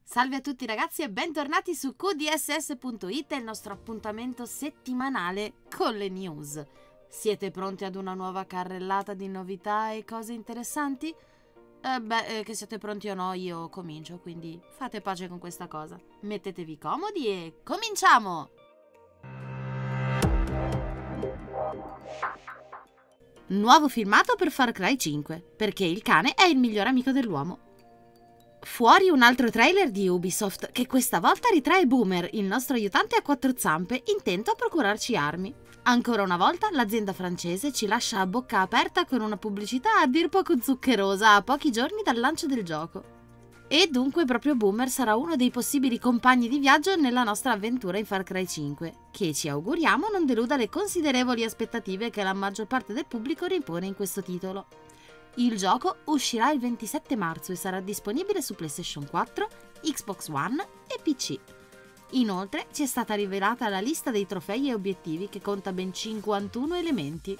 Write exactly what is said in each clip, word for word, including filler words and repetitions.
Salve a tutti ragazzi e bentornati su Q D S S punto it, il nostro appuntamento settimanale con le news. Siete pronti ad una nuova carrellata di novità e cose interessanti? Eh beh, eh, che siete pronti o no, io comincio, quindi fate pace con questa cosa. Mettetevi comodi e cominciamo! Nuovo filmato per Far Cry cinque, perché il cane è il miglior amico dell'uomo. Fuori un altro trailer di Ubisoft che questa volta ritrae Boomer, il nostro aiutante a quattro zampe, intento a procurarci armi. Ancora una volta l'azienda francese ci lascia a bocca aperta con una pubblicità a dir poco zuccherosa a pochi giorni dal lancio del gioco. E dunque proprio Boomer sarà uno dei possibili compagni di viaggio nella nostra avventura in Far Cry cinque, che ci auguriamo non deluda le considerevoli aspettative che la maggior parte del pubblico rimpone in questo titolo. Il gioco uscirà il ventisette marzo e sarà disponibile su PlayStation quattro, Xbox One e P C. Inoltre ci è stata rivelata la lista dei trofei e obiettivi che conta ben cinquantuno elementi.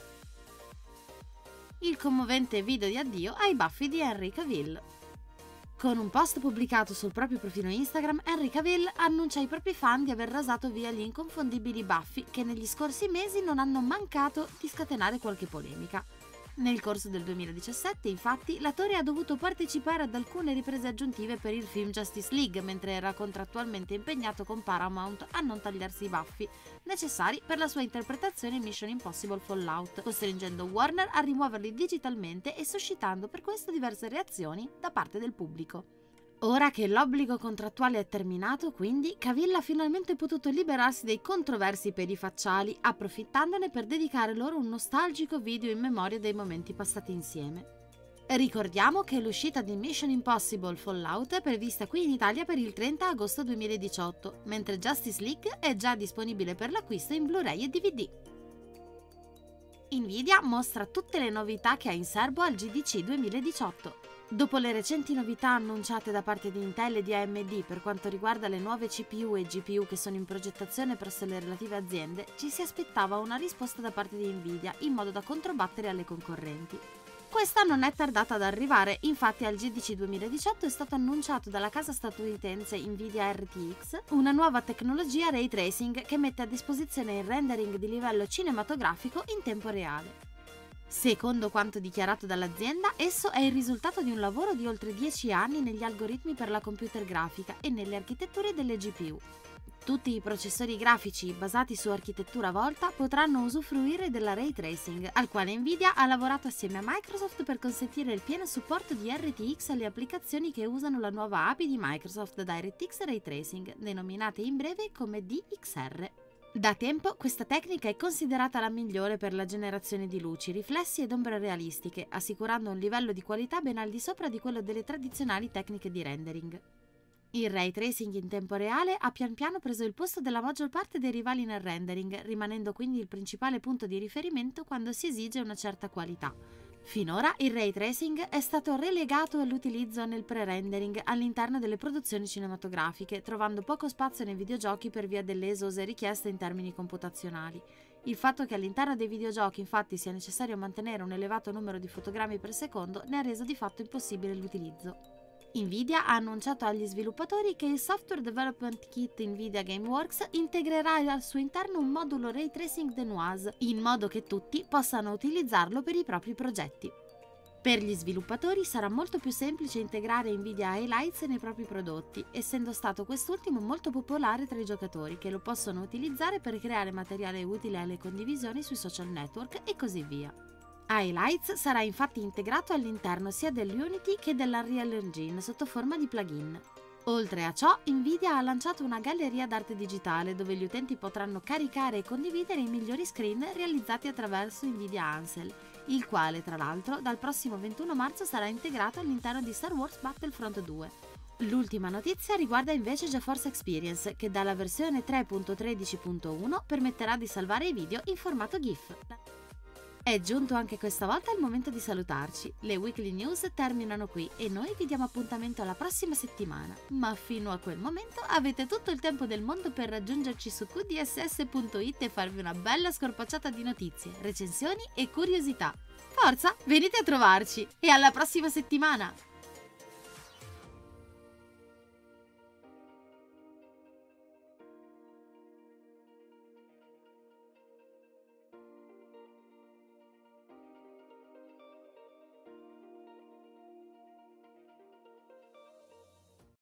Il commovente video di addio ai baffi di Henry Cavill. Con un post pubblicato sul proprio profilo Instagram, Henry Cavill annuncia ai propri fan di aver rasato via gli inconfondibili baffi che negli scorsi mesi non hanno mancato di scatenare qualche polemica. Nel corso del duemiladiciassette, infatti, l'attore ha dovuto partecipare ad alcune riprese aggiuntive per il film Justice League, mentre era contrattualmente impegnato con Paramount a non tagliarsi i baffi, necessari per la sua interpretazione in Mission Impossible Fallout, costringendo Warner a rimuoverli digitalmente e suscitando per questo diverse reazioni da parte del pubblico. Ora che l'obbligo contrattuale è terminato, quindi, Cavill ha finalmente potuto liberarsi dei controversi peli facciali, approfittandone per dedicare loro un nostalgico video in memoria dei momenti passati insieme. Ricordiamo che l'uscita di Mission Impossible Fallout è prevista qui in Italia per il trenta agosto duemiladiciotto, mentre Justice League è già disponibile per l'acquisto in Blu-ray e D V D. Nvidia mostra tutte le novità che ha in serbo al G D C duemiladiciotto. Dopo le recenti novità annunciate da parte di Intel e di A M D per quanto riguarda le nuove C P U e G P U che sono in progettazione presso le relative aziende, ci si aspettava una risposta da parte di Nvidia in modo da controbattere alle concorrenti. Questa non è tardata ad arrivare, infatti al G D C duemiladiciotto è stato annunciato dalla casa statunitense Nvidia R T X una nuova tecnologia ray tracing che mette a disposizione il rendering di livello cinematografico in tempo reale. Secondo quanto dichiarato dall'azienda, esso è il risultato di un lavoro di oltre dieci anni negli algoritmi per la computer grafica e nelle architetture delle G P U. Tutti i processori grafici basati su architettura Volta potranno usufruire della ray tracing, al quale Nvidia ha lavorato assieme a Microsoft per consentire il pieno supporto di R T X alle applicazioni che usano la nuova A P I di Microsoft DirectX Ray Tracing, denominate in breve come D X R. Da tempo questa tecnica è considerata la migliore per la generazione di luci, riflessi ed ombre realistiche, assicurando un livello di qualità ben al di sopra di quello delle tradizionali tecniche di rendering. Il ray tracing in tempo reale ha pian piano preso il posto della maggior parte dei rivali nel rendering, rimanendo quindi il principale punto di riferimento quando si esige una certa qualità. Finora il ray tracing è stato relegato all'utilizzo nel pre-rendering all'interno delle produzioni cinematografiche, trovando poco spazio nei videogiochi per via delle esose richieste in termini computazionali. Il fatto che all'interno dei videogiochi infatti sia necessario mantenere un elevato numero di fotogrammi per secondo ne ha reso di fatto impossibile l'utilizzo. Nvidia ha annunciato agli sviluppatori che il Software Development Kit Nvidia GameWorks integrerà al suo interno un modulo Ray Tracing Denoise, in modo che tutti possano utilizzarlo per i propri progetti. Per gli sviluppatori sarà molto più semplice integrare Nvidia Highlights nei propri prodotti, essendo stato quest'ultimo molto popolare tra i giocatori, che lo possono utilizzare per creare materiale utile alle condivisioni sui social network e così via. Highlights sarà infatti integrato all'interno sia dell'Unity che dell'Unreal Engine sotto forma di plugin. Oltre a ciò, Nvidia ha lanciato una galleria d'arte digitale dove gli utenti potranno caricare e condividere i migliori screen realizzati attraverso Nvidia Ansel, il quale tra l'altro dal prossimo ventuno marzo sarà integrato all'interno di Star Wars Battlefront due. L'ultima notizia riguarda invece GeForce Experience, che dalla versione tre punto tredici punto uno permetterà di salvare i video in formato GIF. È giunto anche questa volta il momento di salutarci. Le weekly news terminano qui e noi vi diamo appuntamento alla prossima settimana. Ma fino a quel momento avete tutto il tempo del mondo per raggiungerci su Q D S S punto it e farvi una bella scorpacciata di notizie, recensioni e curiosità. Forza, venite a trovarci! E alla prossima settimana!